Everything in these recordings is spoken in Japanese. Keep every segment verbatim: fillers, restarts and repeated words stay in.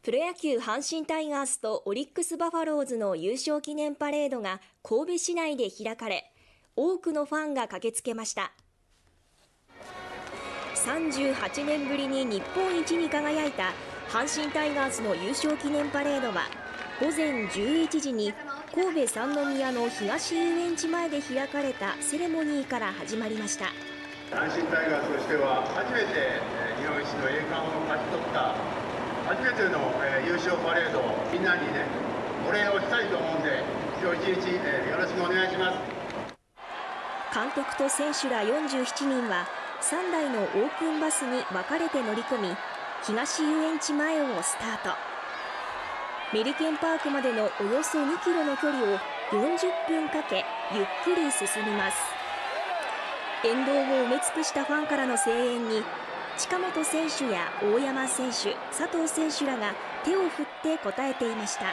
プロ野球阪神タイガースとオリックスバファローズの優勝記念パレードが神戸市内で開かれ、多くのファンが駆けつけました。さんじゅうはちねんぶりに日本一に輝いた阪神タイガースの優勝記念パレードは午前じゅういちじに神戸三宮の東遊園地前で開かれたセレモニーから始まりました。 阪神タイガースとしては初めて日本一の栄冠を勝ち取った初めての優勝パレードをみんなにねお礼をしたいと思うんで、今日一日よろしくお願いします。 監督と選手らよんじゅうななにんはさんだいのオープンバスに分かれて乗り込み、東遊園地前をスタート。メリケンパークまでのおよそにキロの距離をよんじゅっぷんかけゆっくり進みます。沿道を埋め尽くしたファンからの声援に近本選手や大山選手、佐藤選手らが手を振って応えていました。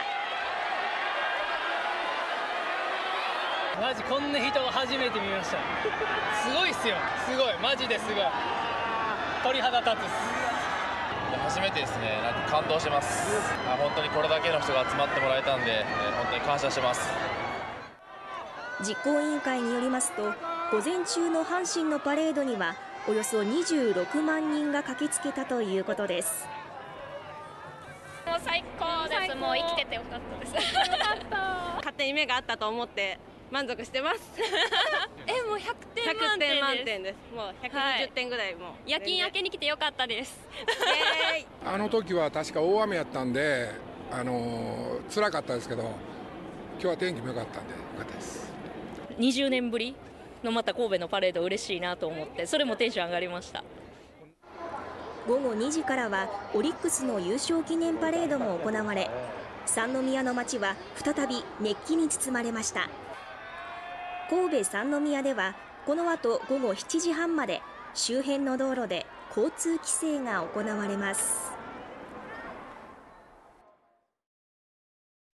マジこんな人初めて見ました。すごいっすよ、すごい、マジですごい、鳥肌立つっす。 初めてですね、なんか感動してます。あ、本当にこれだけの人が集まってもらえたんで、えー、本当に感謝してます。 実行委員会によりますと、午前中の阪神のパレードにはおよそにじゅうろくまんにんが駆けつけたということです。 もう最高です。もう生きててよかったです。よかった。 勝手に目があったと思って満足してます。 え、もうひゃくてん満点です。ひゃくてん満点です。 もうひゃくにじゅってんぐらいもう、はい、 夜勤明けに来てよかったです。 あの時は確か大雨やったんで、あのー、辛かったですけど、今日は天気も良かったんでよかったです。 にじゅうねんぶりのまた神戸のパレード嬉しいなと思って、それもテンション上がりました。 午後にじからはオリックスの優勝記念パレードも行われ、三宮の街は再び熱気に包まれました。神戸三宮ではこの後午後しちじはんまで周辺の道路で交通規制が行われます。